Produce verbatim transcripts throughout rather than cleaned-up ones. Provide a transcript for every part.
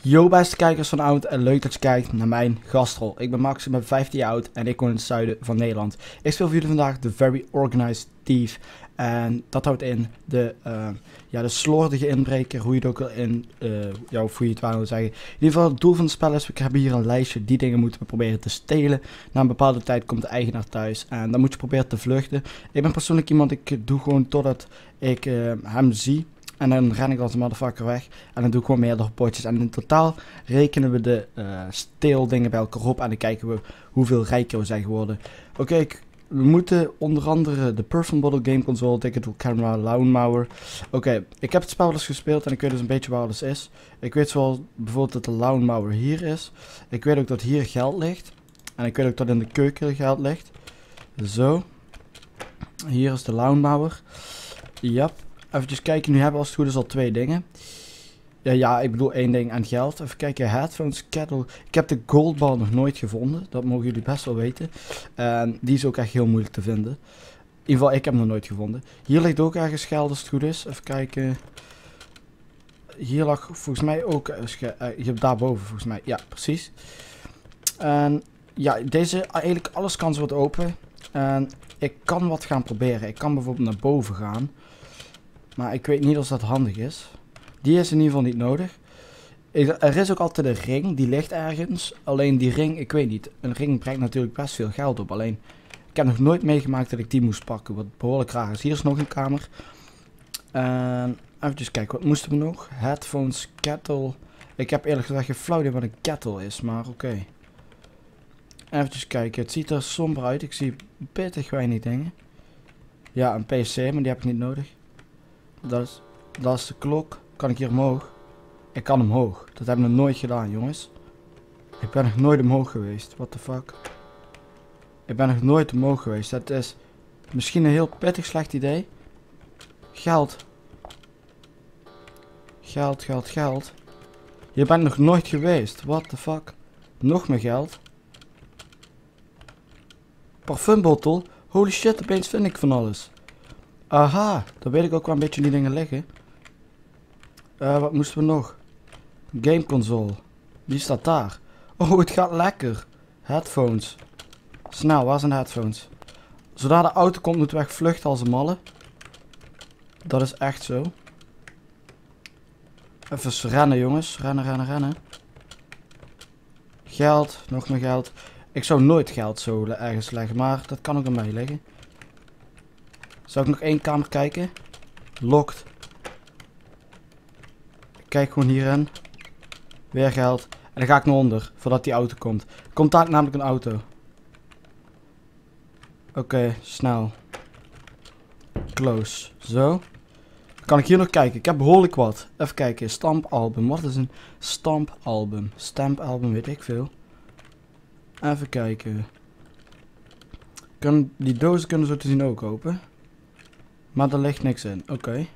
Yo beste kijkers van Oud en leuk dat je kijkt naar mijn gastrol. Ik ben Max, ik ben vijftien jaar oud en ik woon in het zuiden van Nederland. Ik speel voor jullie vandaag de Very Organized Thief. En dat houdt in de, uh, ja, de slordige inbreker, hoe je het ook al in, uh, ja, of hoe je het waar wil zeggen. In ieder geval het doel van het spel is, we hebben hier een lijstje, die dingen moeten we proberen te stelen. Na een bepaalde tijd komt de eigenaar thuis en dan moet je proberen te vluchten. Ik ben persoonlijk iemand, ik doe gewoon totdat ik uh, hem zie. En dan ren ik als een motherfucker weg. En dan doe ik gewoon meerdere potjes. En in totaal rekenen we de uh, steeldingen bij elkaar op. En dan kijken we hoeveel rijker we zijn geworden. Oké, okay, we moeten onder andere de Person Bottle Game Console, Digital Camera, Lawnmower. Oké, okay, ik heb het spel dus gespeeld en ik weet dus een beetje waar alles is. Ik weet zoals bijvoorbeeld dat de Lawnmower hier is. Ik weet ook dat hier geld ligt. En ik weet ook dat in de keuken geld ligt. Zo. Hier is de Lawnmower. Yep. Even kijken, nu hebben we als het goed is al twee dingen. Ja, ja, ik bedoel één ding aan geld. Even kijken, headphones, kettle. Ik heb de goldbar nog nooit gevonden. Dat mogen jullie best wel weten. En die is ook echt heel moeilijk te vinden. In ieder geval, ik heb hem nog nooit gevonden. Hier ligt ook ergens geld als het goed is. Even kijken. Hier lag volgens mij ook... Uh, je hebt daarboven volgens mij. Ja, precies. En ja, deze... Eigenlijk alles kan zo wat open. En ik kan wat gaan proberen. Ik kan bijvoorbeeld naar boven gaan. Maar ik weet niet of dat handig is. Die is in ieder geval niet nodig. Er is ook altijd een ring, die ligt ergens. Alleen die ring, ik weet niet. Een ring brengt natuurlijk best veel geld op. Alleen, ik heb nog nooit meegemaakt dat ik die moest pakken. Wat behoorlijk raar is. Hier is nog een kamer. En even kijken, wat moesten we nog? Headphones, kettle. Ik heb eerlijk gezegd geen flauw idee wat een kettle is, maar oké. Okay. Even kijken, het ziet er somber uit. Ik zie pittig weinig dingen. Ja, een P C, maar die heb ik niet nodig. Dat is, dat is de klok. Kan ik hier omhoog? Ik kan omhoog. Dat heb ik nog nooit gedaan, jongens. Ik ben nog nooit omhoog geweest. What the fuck? Ik ben nog nooit omhoog geweest. Dat is misschien een heel pittig slecht idee. Geld. Geld, geld, geld. Je bent nog nooit geweest. What the fuck? Nog meer geld. Parfumbottel. Holy shit, opeens vind ik van alles. Aha, dan weet ik ook wel een beetje die dingen liggen. Uh, wat moesten we nog? Game console. Die staat daar. Oh, het gaat lekker. Headphones. Snel, waar zijn de headphones? Zodra de auto komt, moeten we echt vluchten als een malle. Dat is echt zo. Even rennen, jongens. Rennen, rennen, rennen. Geld, nog meer geld. Ik zou nooit geld zo ergens leggen, maar dat kan ook aan mij liggen. Zou ik nog één kamer kijken? Locked. Ik kijk gewoon hierin. Weer geld. En dan ga ik naar onder, voordat die auto komt. Komt daar namelijk een auto. Oké, okay, snel. Close. Zo. Kan ik hier nog kijken? Ik heb behoorlijk wat. Even kijken. Stampalbum. Wat is een stampalbum? Stampalbum, weet ik veel. Even kijken. Kan, die dozen kunnen zo te zien ook open. Maar er ligt niks in. Oké. Okay.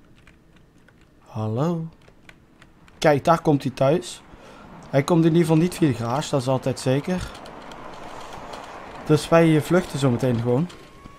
Hallo. Kijk, daar komt hij thuis. Hij komt in ieder geval niet via de garage. Dat is altijd zeker. Dus wij vluchten zo meteen gewoon.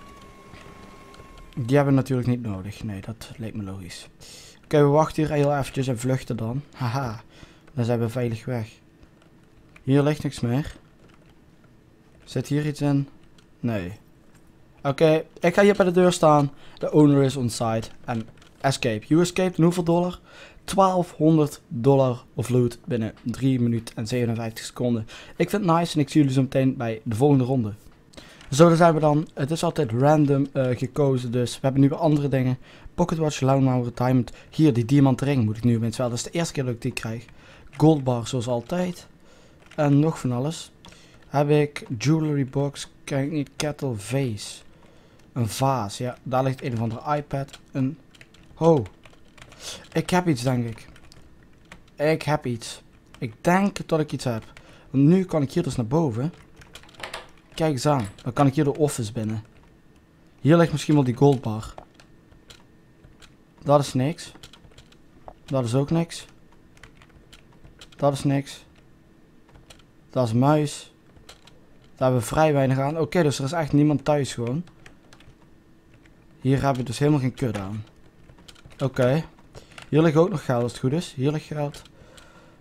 Die hebben we natuurlijk niet nodig. Nee, dat leek me logisch. Oké, okay, we wachten hier heel eventjes en vluchten dan. Haha. Dan zijn we veilig weg. Hier ligt niks meer. Zit hier iets in? Nee. Oké, okay, ik ga hier bij de deur staan. De owner is on site. En escape. You escaped. En hoeveel dollar? twaalfhonderd dollar of loot binnen drie minuten en zevenenvijftig seconden. Ik vind het nice en ik zie jullie zo meteen bij de volgende ronde. Zo, daar zijn we dan. Het is altijd random uh, gekozen, dus we hebben nu weer andere dingen. Pocket Watch, Lawnmower, Diamond. Hier, die diamant ring moet ik nu opeens wel. Dat is de eerste keer dat ik die krijg. Goldbar zoals altijd. En nog van alles. Heb ik jewelry box, kijk niet, kettle, vase. Een vaas, ja. Daar ligt een of andere iPad. Een... Ho. Ik heb iets, denk ik. Ik heb iets. Ik denk dat ik iets heb. Want nu kan ik hier dus naar boven. Kijk eens aan. Dan kan ik hier de office binnen. Hier ligt misschien wel die goldbar. Dat is niks. Dat is ook niks. Dat is niks. Dat is een muis. Daar hebben we vrij weinig aan. Oké, okay, dus er is echt niemand thuis gewoon. Hier hebben we dus helemaal geen kut aan. Oké. Okay. Hier ligt ook nog geld als het goed is. Hier ligt geld.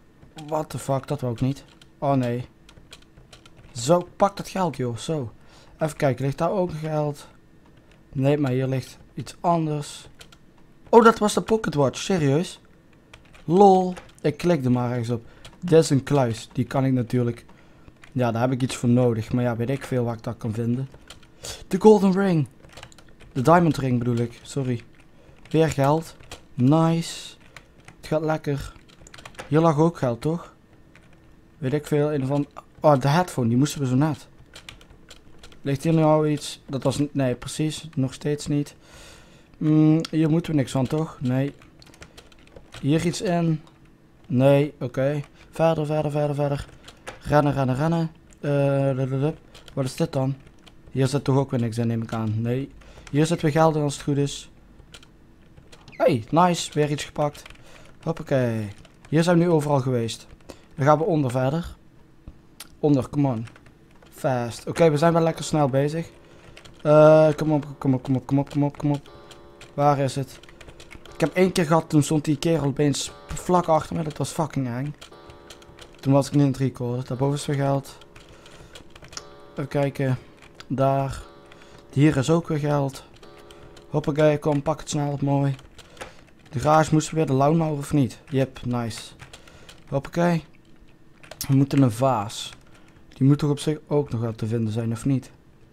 What the fuck, dat wou ik niet. Oh nee. Zo, pak dat geld joh, zo. Even kijken, ligt daar ook geld? Nee, maar hier ligt iets anders. Oh, dat was de Pocket Watch, serieus? Lol, ik klikte maar ergens op. Dit is een kluis, die kan ik natuurlijk... Ja, daar heb ik iets voor nodig, maar ja, weet ik veel waar ik dat kan vinden. De Golden Ring. De Diamond Ring bedoel ik, sorry. Weer geld. Nice. Het gaat lekker. Hier lag ook geld, toch? Weet ik veel, een van... Oh, de headphone, die moesten we zo net. Ligt hier nou iets? Dat was... Nee, precies. Nog steeds niet. Mm, hier moeten we niks van, toch? Nee. Hier iets in? Nee, oké. Okay. Verder, verder, verder, verder. Rennen, rennen, rennen. Uh, Wat is dit dan? Hier zit toch ook weer niks in, neem ik aan. Nee. Hier zit weer geld in als het goed is. Hey, nice. Weer iets gepakt. Hoppakee. Hier zijn we nu overal geweest. Dan gaan we onder verder. Onder, come on. Fast. Oké, okay, we zijn wel lekker snel bezig. Uh, kom op, kom op, kom op, kom op, kom op, kom op. Waar is het? Ik heb één keer gehad, toen stond die kerel opeens vlak achter me. Dat was fucking eng. Toen was ik niet in het recorden. Daarboven is weer geld. Even kijken. Daar. Hier is ook weer geld. Hoppakee, kom, pak het snel op, mooi. De garage moesten we weer de lawnmower of niet? Yep, nice. Hoppakee. We moeten een vaas. Die moet toch op zich ook nog wel te vinden zijn, of niet?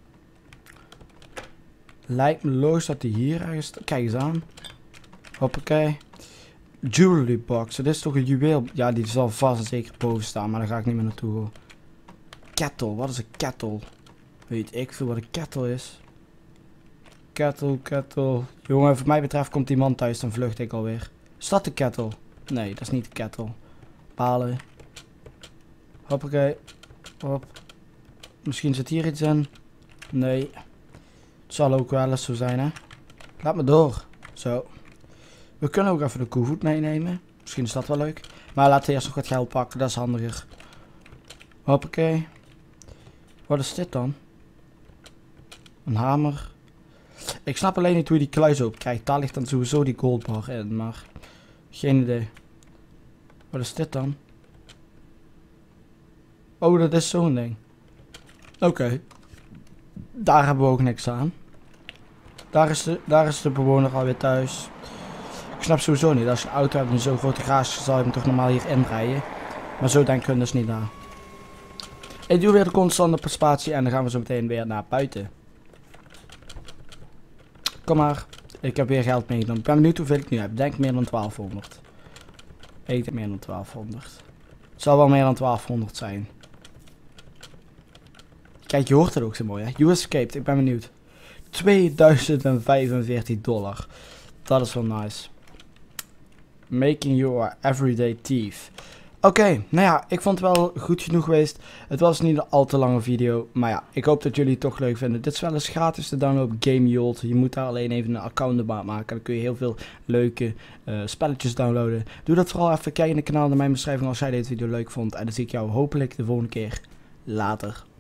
Lijkt me logisch dat die hier ergens... Kijk eens aan. Hoppakee. Jewelry box. Dat is toch een juweel... Ja, die zal vast en zeker boven staan, maar daar ga ik niet meer naartoe hoor. Kettle. Wat is een kettle? Weet ik veel wat een kettle is. Kettle, kettle. Jongen, wat mij betreft komt die man thuis, dan vlucht ik alweer. Is dat de kettle? Nee, dat is niet de kettle. Palen. Hoppakee. Hop. Misschien zit hier iets in. Nee. Het zal ook wel eens zo zijn, hè. Laat me door. Zo. We kunnen ook even de koevoet meenemen. Misschien is dat wel leuk. Maar laten we eerst nog wat geld pakken, dat is handiger. Hoppakee. Wat is dit dan? Een hamer. Ik snap alleen niet hoe je die kluis open krijgt. Daar ligt dan sowieso die goldbar in, maar... Geen idee. Wat is dit dan? Oh, dat is zo'n ding. Oké. Okay. Daar hebben we ook niks aan. Daar is, de, daar is de bewoner alweer thuis. Ik snap sowieso niet. Als je een auto hebt en zo'n grote garage, zal je hem toch normaal hier inrijden. Maar zo denken we dus niet na. Ik doe weer de constante op spatie en dan gaan we zo meteen weer naar buiten. Kom maar. Ik heb weer geld meegenomen. Ik ben benieuwd hoeveel ik nu heb. Denk meer dan twaalfhonderd. Ik denk meer dan twaalfhonderd. Het zal wel meer dan twaalfhonderd zijn. Kijk, je hoort het ook zo mooi, hè? You escaped. Ik ben benieuwd. tweeduizend vijfenveertig dollar. Dat is wel nice. Making you a everyday thief. Oké, okay, nou ja, ik vond het wel goed genoeg geweest. Het was niet een al te lange video, maar ja, ik hoop dat jullie het toch leuk vinden. Dit is wel eens gratis te downloaden op GameJolt. Je moet daar alleen even een account erbij maken. Dan kun je heel veel leuke uh, spelletjes downloaden. Doe dat vooral even. Kijk in het kanaal naar mijn beschrijving als jij deze video leuk vond. En dan zie ik jou hopelijk de volgende keer. Later.